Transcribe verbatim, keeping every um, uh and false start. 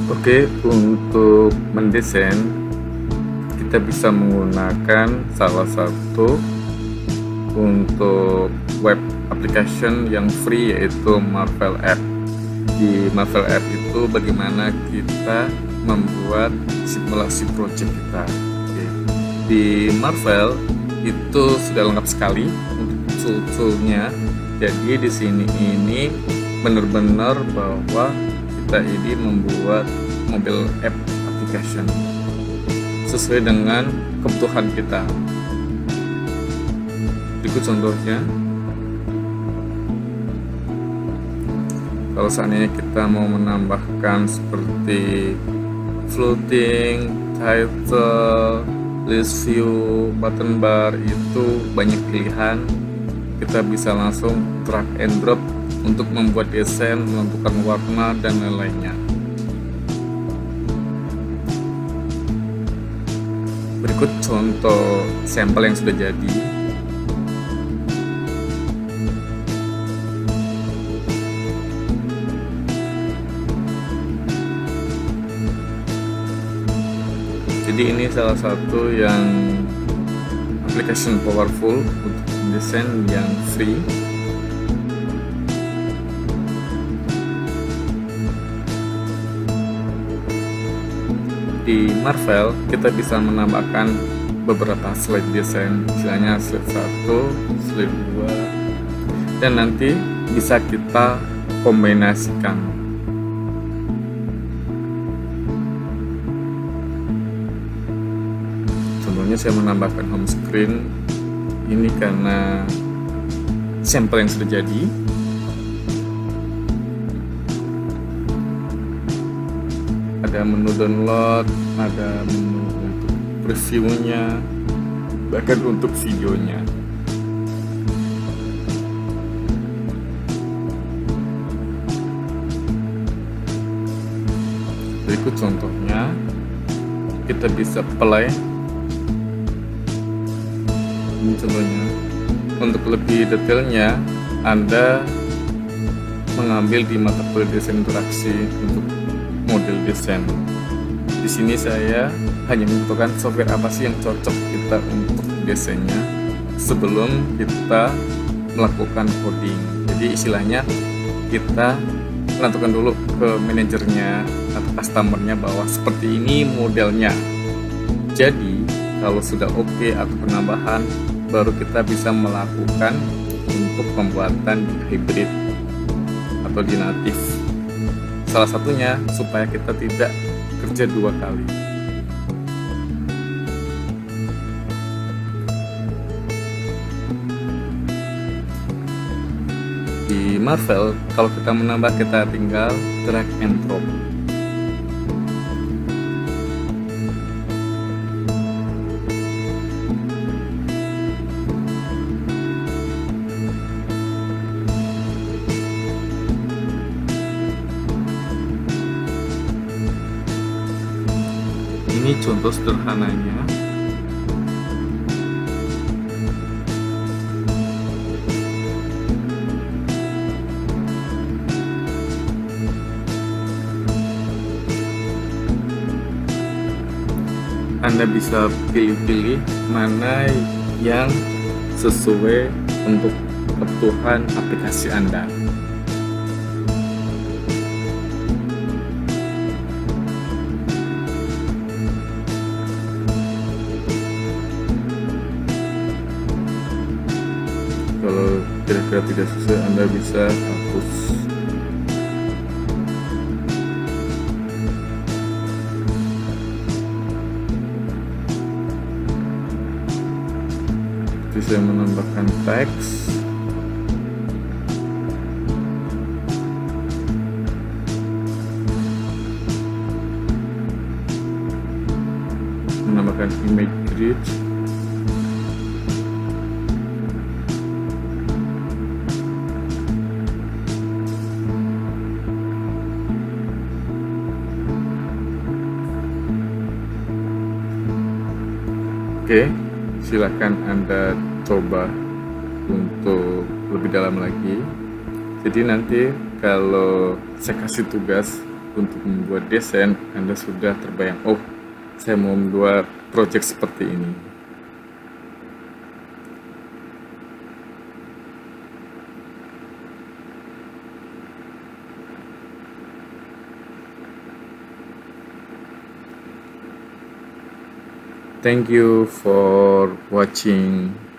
Oke, untuk mendesain kita bisa menggunakan salah satu untuk web application yang free, yaitu Marvel App. Di Marvel App itu bagaimana kita membuat simulasi project kita. Oke. Di Marvel itu sudah lengkap sekali untuk tool-toolnya. Jadi di sini ini benar-benar bahwa kita ini membuat mobile app application sesuai dengan kebutuhan kita. Berikut contohnya. Kalau seandainya kita mau menambahkan seperti floating, title, list view, button bar, itu banyak pilihan. Kita bisa langsung drag and drop untuk membuat desain, menentukan warna dan lain-lainnya. Berikut contoh sampel yang sudah jadi. Jadi ini salah satu yang application powerful untuk desain yang free. Di Marvel kita bisa menambahkan beberapa slide desain, misalnya slide satu, slide dua, dan nanti bisa kita kombinasikan. Contohnya saya menambahkan home screen ini karena sampel yang sudah jadi. Ada menu download, ada menu untuk previewnya, bahkan untuk videonya. Berikut contohnya, kita bisa play. Ini contohnya. Untuk lebih detailnya, Anda mengambil di mata kuliah desain interaksi untuk model desain. Di sini saya hanya membutuhkan software apa sih yang cocok kita untuk desainnya sebelum kita melakukan coding. Jadi istilahnya kita menentukan dulu ke manajernya atau customernya bahwa seperti ini modelnya. Jadi kalau sudah oke okay atau penambahan, baru kita bisa melakukan untuk pembuatan hybrid atau di native. Salah satunya supaya kita tidak kerja dua kali. Di Marvel, kalau kita menambah, kita tinggal drag and drop. Ini contoh sederhananya. Anda bisa pilih-pilih mana yang sesuai untuk kebutuhan aplikasi Anda. Kalau kira-kira tidak sesuai, Anda bisa hapus. Bisa menambahkan teks, menambahkan image grid, Oke, silakan Anda coba untuk lebih dalam lagi. Jadi nanti kalau saya kasih tugas, untuk membuat desain, Anda sudah terbayang, oh, saya mau membuat project seperti ini. Thank you for watching.